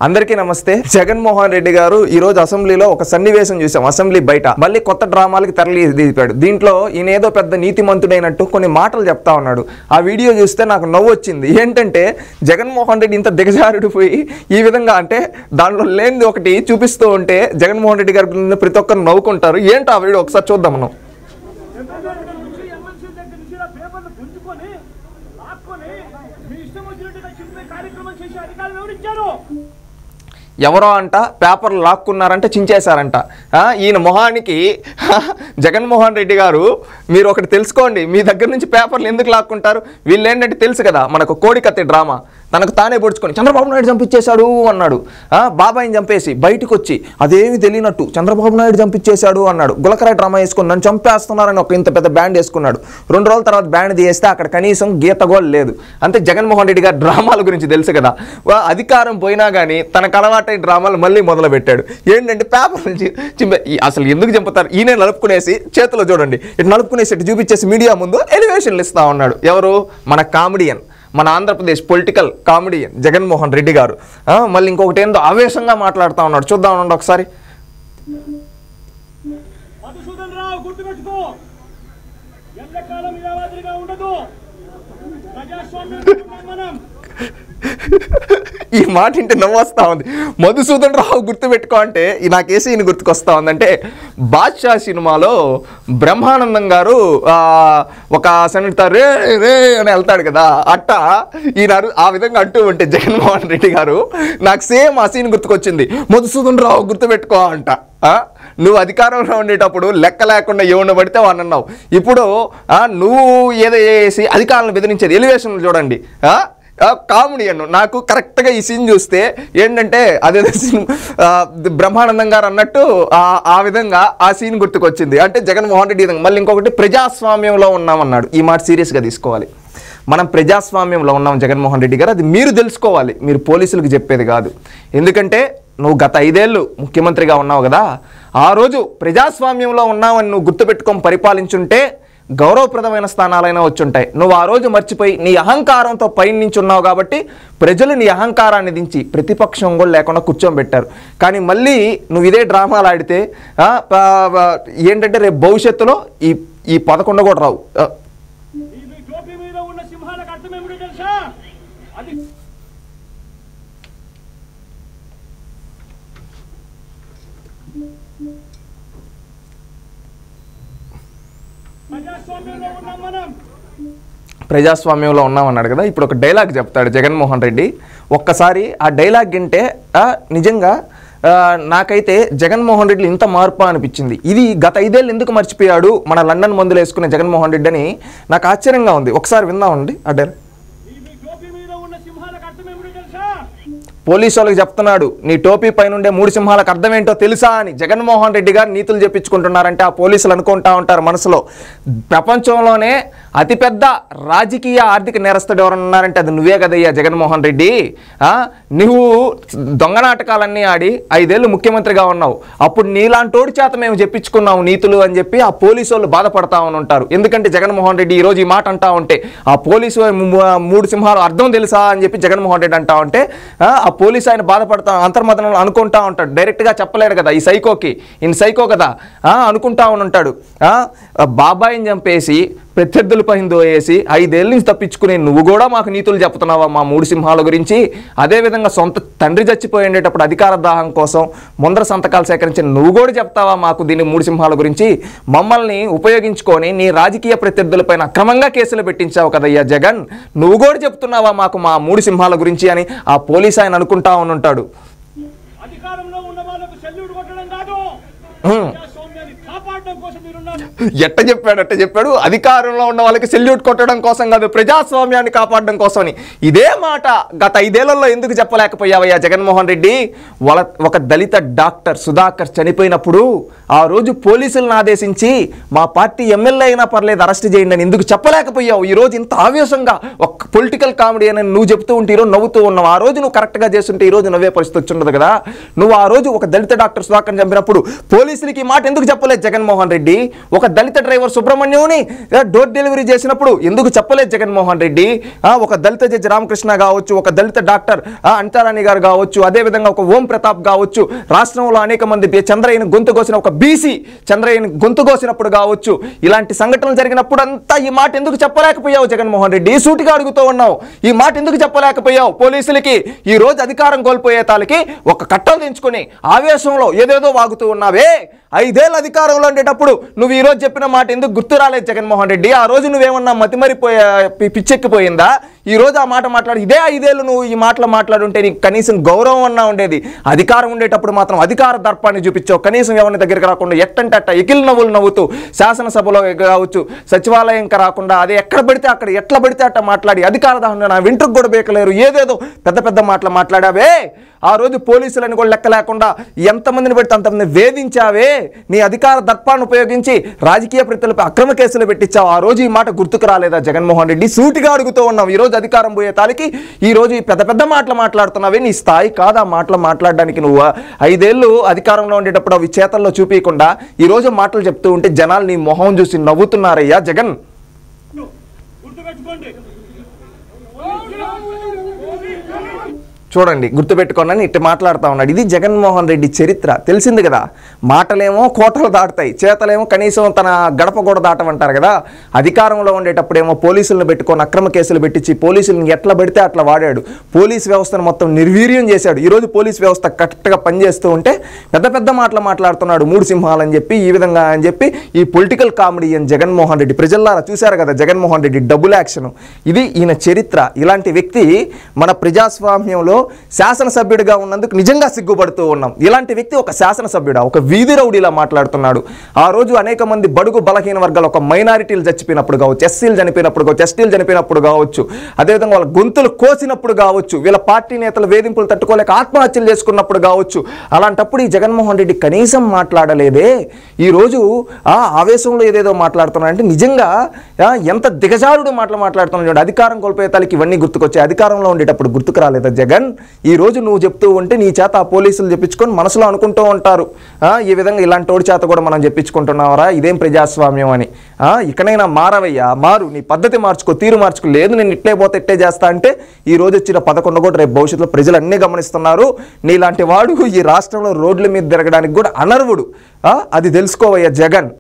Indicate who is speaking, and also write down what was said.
Speaker 1: అందరికీ నమస్తే. జగన్మోహన్ రెడ్డి గారు ఈ రోజు అసెంబ్లీలో ఒక సన్నివేశం చూసాం. అసెంబ్లీ బయట మళ్ళీ కొత్త డ్రామాలకి తరలిదిపాడు. దీంట్లో ఈయన ఏదో పెద్ద నీతిమంతుడైనట్టు కొన్ని మాటలు చెప్తా ఉన్నాడు. ఆ వీడియో చూస్తే నాకు నవ్వు వచ్చింది. ఏంటంటే జగన్మోహన్ రెడ్డి ఇంత దిగజారుడు పోయి ఈ విధంగా అంటే దాంట్లో లేనిది ఒకటి చూపిస్తూ ఉంటే జగన్మోహన్ రెడ్డి గారి ప్రతి ఒక్కరు నవ్వుకుంటారు. ఏంటో ఆ వీడియో ఒకసారి చూద్దాం మనం. ఎవరో అంట పేపర్లు లాక్కున్నారంట, చించేశారంట. ఈయన మొహానికి జగన్మోహన్ రెడ్డి గారు మీరు ఒకటి తెలుసుకోండి, మీ దగ్గర నుంచి పేపర్లు ఎందుకు లాక్కుంటారు? వీళ్ళు ఏంటంటే తెలుసు కదా మనకు కోడికత్తి డ్రామా, తనకు తానే పొడుచుకొని చంద్రబాబు నాయుడు చంపించేశాడు అన్నాడు. బాబాయిని చంపేసి బయటకు వచ్చి అదేమి తెలియనట్టు చంద్రబాబు నాయుడు చంపించేశాడు అన్నాడు. గులకరాయి డ్రామా వేసుకుని నన్ను చంపేస్తున్నారని ఒక ఇంత పెద్ద బ్యాండ్ వేసుకున్నాడు. 2 రోజుల తర్వాత బ్యాండ్ తీస్తే అక్కడ కనీసం గీతగోలు లేదు. అంతే జగన్మోహన్ రెడ్డి గారి డ్రామాల గురించి తెలుసు కదా. అధికారం పోయినా కానీ తనకు అలవాటై డ్రామాలు మళ్ళీ మొదలు పెట్టాడు. ఏంటంటే పేపర్ అసలు ఎందుకు చంపుతారు? ఈయన నలుపుకునేసి చేతిలో చూడండి ఇటు నలుపుకునేసి ఇటు చూపించేసి మీడియా ముందు ఎలివేషన్లు ఇస్తా ఉన్నాడు. ఎవరు? మన కామెడియన్, మన ఆంధ్రప్రదేశ్ పొలిటికల్ కామెడియన్ జగన్మోహన్ రెడ్డి గారు. మళ్ళీ ఇంకొకటి ఏందో ఆవేశంగా మాట్లాడుతూ ఉన్నాడు. చూద్దాం ఉండండి ఒకసారి. ఈ మాట ఇంటే నవ్వు వస్తూ ఉంది. మధుసూదన్ రావు గుర్తుపెట్టుకో అంటే నాకేసి ఈయన గుర్తుకొస్తా ఉందంటే బాద్షా సినిమాలో బ్రహ్మానందం గారు ఒక సెనేటర్ రే రే అని వెళ్తాడు కదా, అట్ట ఈయన ఆ విధంగా అంటూ ఉంటే జగన్మోహన్ రెడ్డి గారు నాకు సేమ్ ఆ సీన్ గుర్తుకొచ్చింది. మధుసూదన్ రావు గుర్తుపెట్టుకో అంట. నువ్వు అధికారంలో ఉండేటప్పుడు లెక్క లేకుండా ఎవరిని పడితే వాడిని అన్నావు. ఇప్పుడు నువ్వు ఏదో చేసి అధికారులను బెదిరించేది. ఎలివేషన్లు చూడండి. కామెడియన్ నాకు కరెక్ట్గా ఈ సీన్ చూస్తే ఏంటంటే అదే సీన్ బ్రహ్మానందం గారు అన్నట్టు ఆ విధంగా ఆ సీన్ గుర్తుకొచ్చింది. అంటే జగన్మోహన్ రెడ్డి మళ్ళీ ఇంకొకటి ప్రజాస్వామ్యంలో ఉన్నామన్నాడు. ఈ మాట సీరియస్గా తీసుకోవాలి. మనం ప్రజాస్వామ్యంలో ఉన్నాం జగన్మోహన్ రెడ్డి గారు, అది మీరు తెలుసుకోవాలి, మీరు పోలీసులకు చెప్పేది కాదు. ఎందుకంటే నువ్వు గత 5 ఏళ్ళు ముఖ్యమంత్రిగా ఉన్నావు కదా, ఆ రోజు ప్రజాస్వామ్యంలో ఉన్నావని నువ్వు గుర్తుపెట్టుకొని పరిపాలించుంటే గౌరవప్రదమైన స్థానాలైనా వచ్చుంటాయి. నువ్వు ఆ రోజు మర్చిపోయి నీ అహంకారంతో పైనుంచున్నావు కాబట్టి ప్రజలు నీ అహంకారాన్ని దించి ప్రతిపక్షం కూడా లేకుండా కూర్చోబెట్టారు. కానీ మళ్ళీ నువ్వు ఇదే డ్రామాలు ఆడితే ఏంటంటే రేపు భవిష్యత్తులో ఈ 11 కూడా రావు. ప్రజాస్వామ్యంలో ఉన్నామన్నాడు కదా. ఇప్పుడు ఒక డైలాగ్ చెప్తాడు జగన్మోహన్ రెడ్డి. ఒక్కసారి ఆ డైలాగ్ వింటే నిజంగా నాకైతే జగన్మోహన్ రెడ్డి ఇంత మార్పు అనిపించింది. ఇది గత 5 ఏళ్ళు ఎందుకు మర్చిపోయాడు మన లండన్ మందులు వేసుకునే జగన్మోహన్ రెడ్డి అని నాకు ఆశ్చర్యంగా ఉంది. ఒకసారి విందామండి ఆ డైలాగ్. పోలీసు వాళ్ళకి చెప్తున్నాడు, నీ టోపీ పైన ఉండే 3 సింహాలకు అర్థం ఏంటో తెలుసా అని జగన్మోహన్ రెడ్డి గారు నీతులు చెప్పించుకుంటున్నారంటే ఆ పోలీసులు అనుకుంటా ఉంటారు మనసులో, ప్రపంచంలోనే అతిపెద్ద రాజకీయ ఆర్థిక నేరస్తుడు ఎవరన్నా ఉన్నారంటే అది నువ్వే కదయ్యా జగన్మోహన్ రెడ్డి. నువ్వు దొంగ నాటకాలన్నీ ఆడి 5 ఏళ్ళు ముఖ్యమంత్రిగా ఉన్నావు. అప్పుడు నీలాంటోడి చేత మేము చెప్పించుకున్నాము నీతులు అని చెప్పి ఆ పోలీసు వాళ్ళు బాధపడతా ఉంటారు. ఎందుకంటే జగన్మోహన్ రెడ్డి ఈరోజు ఈ మాట అంటా ఉంటే ఆ పోలీసు 3 సింహాలు అర్థం తెలుసా అని చెప్పి జగన్మోహన్ రెడ్డి అంటా ఉంటే ఆ పోలీసు ఆయన బాధపడతా అంతర్మదనంలో అనుకుంటా ఉంటాడు. డైరెక్ట్గా చెప్పలేడు కదా ఈ సైకోకి, ఈయన సైకో కదా అనుకుంటా ఉంటాడు. బాబాయిని చంపేసి ప్రత్యర్థుల పైన దోయేసి 5 ఏళ్ళ నుంచి తప్పించుకునే నువ్వు కూడా మాకు నీతులు చెప్తున్నావా మా 3 సింహాల గురించి? అదేవిధంగా సొంత తండ్రి చచ్చిపోయేటప్పుడు అధికార దాహం కోసం ముందర సంతకాలు సేకరించిన నువ్వు కూడా చెప్తావా మాకు దీన్ని 3 సింహాల గురించి? మమ్మల్ని ఉపయోగించుకొని నీ రాజకీయ ప్రత్యర్థులపైన అక్రమంగా కేసులు పెట్టించావు కదయ్యా జగన్, నువ్వు కూడా చెప్తున్నావా మాకు మా 3 సింహాల గురించి అని ఆ పోలీసు ఆయన అనుకుంటా ఉంటాడు. ఎట్ట చెప్పాడు అధికారంలో ఉన్న వాళ్ళకి సెల్యూట్ కొట్టడం కోసం కాదు, ప్రజాస్వామ్యాన్ని కాపాడడం కోసం అని. ఇదే మాట గత 5 ఏళ్లలో ఎందుకు చెప్పలేకపోయావయ్యా జగన్మోహన్ రెడ్డి? ఒక దళిత డాక్టర్ సుధాకర్ చనిపోయినప్పుడు ఆ రోజు పోలీసులను ఆదేశించి మా పార్టీ ఎమ్మెల్యే అయినా పర్లేదు అరెస్ట్ చేయండి అని ఎందుకు చెప్పలేకపోయావు? ఈ రోజు ఇంత ఆవేశంగా ఒక పొలిటికల్ కామెడీ అని నువ్వు చెప్తూ ఉంటే ఈరోజు నవ్వుతూ ఉన్నావు. ఆ రోజు నువ్వు కరెక్ట్గా చేస్తుంటే ఈ రోజు నవ్వే పరిస్థితి వచ్చిండదు కదా. నువ్వు ఆ రోజు ఒక దళిత డాక్టర్ సుధాకర్ చంపినప్పుడు పోలీసులకి మాట ఎందుకు చెప్పలేదు జగన్మోహన్ జగన్మోహన్ రెడ్డి ఒక దళిత డ్రైవర్ సుబ్రహ్మణ్యంని డోర్ డెలివరీ చేసినప్పుడు ఎందుకు చెప్పలేదు జగన్మోహన్ రెడ్డి? ఒక దళిత జడ్జి రామకృష్ణ కావచ్చు, ఒక దళిత డాక్టర్ అనితారాణి గారు కావచ్చు, అదేవిధంగా ఒక ఓం ప్రతాప్ కావచ్చు, రాష్ట్రంలో అనేక మంది చంద్రయ్యని గొంతు కోసిన ఒక బీసీ చంద్రయ్యని గొంతు కోసినప్పుడు కావచ్చు, ఇలాంటి సంఘటనలు జరిగినప్పుడు అంతా ఈ మాట ఎందుకు చెప్పలేకపోయావు జగన్మోహన్ రెడ్డి? సూటిగా అడుగుతూ ఉన్నావు, ఈ మాట ఎందుకు చెప్పలేకపోయావు పోలీసులకి? ఈ రోజు అధికారం కోల్పోయే తాలకి ఒక కట్టలు దించుకొని ఆవేశంలో ఏదేదో వాగుతూ ఉన్నావే. 5 ఏళ్ళు అధికారంలో ఉండేటప్పుడు నువ్వు ఈ రోజు చెప్పిన మాట ఎందుకు గుర్తు రాలేదు జగన్మోహన్ రెడ్డి? ఆ రోజు నువ్వేమన్నా పిచ్చెక్కిపోయిందా? ఈ రోజు ఆ మాట మాట్లాడి ఇదే 5 ఏళ్ళు నువ్వు ఈ మాటలు మాట్లాడుంటే నీకు కనీసం గౌరవం అన్నా ఉండేది. అధికారం ఉండేటప్పుడు మాత్రం అధికార దర్పాన్ని చూపించావు. కనీసం ఎవరిని దగ్గరికి రాకుండా ఎట్టంటే అట్ట ఎకిల్ నవ్వులు నవ్వుతూ శాసనసభలో కావచ్చు, సచివాలయంకి రాకుండా అదే ఎక్కడ పడితే అక్కడ ఎట్లా పడితే అట్ట మాట్లాడి అధికార దాహంలో నా వెంట్రుకు కూడా బేకలేరు ఏదేదో పెద్ద పెద్ద మాటలు మాట్లాడావే. ఆ రోజు పోలీసులని కూడా లెక్క లేకుండా ఎంతమందిని పెడితే అంతమంది వేధించావే. నీ అధికార దర్పాన్ని ఉపయోగించి రాజకీయ ప్రతినిధులపై అక్రమ కేసులు పెట్టించావు. ఆ రోజు ఈ మాట గుర్తుకు రాలేదా జగన్మోహన్ రెడ్డి? సూటిగా అడుగుతూ ఉన్నావు. ఈ రోజు అధికారం పోయే తాలికి ఈ రోజు ఈ పెద్ద పెద్ద మాటలు మాట్లాడుతున్నావే. నీ స్థాయి కాదా మాటలు మాట్లాడడానికి? నువ్వు 5 ఏళ్ళు అధికారంలో ఉండేటప్పుడు అవి చేతల్లో చూపించకుండా ఈ రోజు మాటలు చెప్తూ ఉంటే జనాలు నీ మొహం చూసి నవ్వుతున్నారయ్యా జగన్. చూడండి, గుర్తుపెట్టుకోనని ఇట్లా మాట్లాడుతూ ఉన్నాడు. ఇది జగన్మోహన్ రెడ్డి చరిత్ర. తెలిసింది కదా, మాటలేమో కోటలు దాటుతాయి, చేతలేమో కనీసం తన గడప కూడా దాటమంటారు కదా. అధికారంలో ఉండేటప్పుడేమో పోలీసులను పెట్టుకొని అక్రమ కేసులు పెట్టించి పోలీసులను ఎట్లా పడితే అట్లా వాడాడు. పోలీస్ వ్యవస్థను మొత్తం నిర్వీర్యం చేశాడు. ఈరోజు పోలీస్ వ్యవస్థ కరెక్ట్గా పనిచేస్తూ ఉంటే పెద్ద పెద్ద మాటలు మాట్లాడుతున్నాడు. 3 సింహాలు అని చెప్పి ఈ విధంగా అని చెప్పి ఈ పొలిటికల్ కామెడీ అని జగన్మోహన్ రెడ్డి. ప్రజల్లారా చూశారు కదా జగన్మోహన్ రెడ్డి డబుల్ యాక్షన్. ఇది ఈయన చరిత్ర. ఇలాంటి వ్యక్తి మన ప్రజాస్వామ్యంలో శాసనసభ్యుడిగా ఉన్నందుకు నిజంగా సిగ్గుపడుతూ ఉన్నాం. ఇలాంటి వ్యక్తి ఒక శాసనసభ్యుడా, ఒక వీధి రౌడీలా మాట్లాడుతున్నాడు. ఆ రోజు అనేక మంది బడుగు బలహీన వర్గాలు, ఒక మైనారిటీలు చచ్చిపోయినప్పుడు కావచ్చు, ఎస్సీలు చనిపోయినప్పుడు కావచ్చు, ఎస్టీలు చనిపోయినప్పుడు కావచ్చు, అదేవిధంగా వాళ్ళ గొంతులు కోసినప్పుడు కావచ్చు, వీళ్ళ పార్టీ నేతల వేధింపులు తట్టుకోలేక ఆత్మహత్యలు చేసుకున్నప్పుడు కావచ్చు, అలాంటప్పుడు ఈ జగన్మోహన్ రెడ్డి కనీసం మాట్లాడలేదే. ఈరోజు ఆవేశంలో ఏదేదో మాట్లాడుతున్నాడంటే నిజంగా ఎంత దిగజారుడు మాట్లాడుతున్నాడు. అధికారం కోల్పోయే తలకి ఇవన్నీ గుర్తుకొచ్చాయి. అధికారంలో ఉండేటప్పుడు గుర్తుకు రాలేదా జగన్? ఈ రోజు నువ్వు చెప్తూ ఉంటే నీ చేత ఆ పోలీసులు చెప్పించుకొని మనసులో అనుకుంటూ ఉంటారు, ఈ విధంగా ఇలాంటి వాడి చేత కూడా మనం చెప్పించుకుంటున్నావరా, ఇదేం ప్రజాస్వామ్యం అని. ఇకనైనా మారవయ్యా, మారు, నీ పద్ధతి మార్చుకో, తీరు మార్చుకో. లేదు నేను ఇట్లే పోతే ఇట్లే చేస్తా అంటే ఈ రోజు వచ్చిన 11 కూడా రేపు భవిష్యత్తులో ప్రజలు అన్నీ గమనిస్తున్నారు. నీలాంటి వాడు ఈ రాష్ట్రంలో రోడ్ల మీద తిరగడానికి కూడా అనర్వుడు. అది తెలుసుకోవయ్యా జగన్.